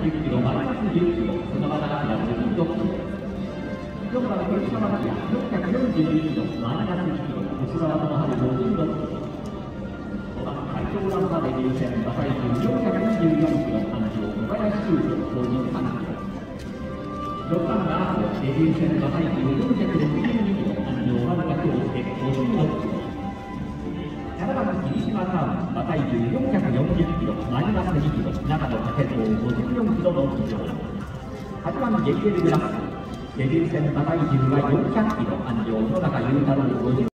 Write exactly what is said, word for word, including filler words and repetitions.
じゅっキロ、マイナスじゅっキロ、そのままがよんじゅうろっキロ。よんばん広島マキアよんひゃくよんじゅうにキロ、マイナスいちキロ、後ろ側の針ごじゅうろっキロ。ごばん海峡ランバーデビュー戦、馬体重よんひゃくにじゅうよんキロ、安城小林修司ごじゅうさんキロ。ろくばんがデビュー戦、馬体重よんひゃくろくじゅうにキロ、安城丸田恭介ごじゅうろっキロ。ななばん霧島タウン、馬体重よんひゃくよんじゅっキロ、マイナスにキロ、長野武藤ごじゅうよんキロの騎乗。はちばんジェイエルグラスデビュー戦馬体重はよんひゃくキロ、安城野中裕太郎ごじゅう